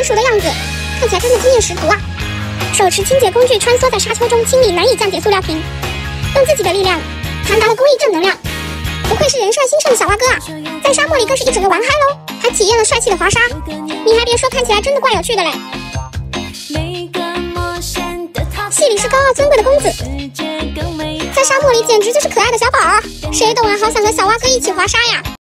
熟的样子，看起来真的经验十足啊！手持清洁工具穿梭在沙丘中，清理难以降解塑料瓶，用自己的力量传达了公益正能量。不愧是人设兴盛的小蛙哥啊，在沙漠里更是一整个玩嗨喽，还体验了帅气的滑沙。你还别说，看起来真的怪有趣的嘞。戏里是高傲尊贵的公子，在沙漠里简直就是可爱的小宝儿，谁懂啊？好想和小蛙哥一起滑沙呀！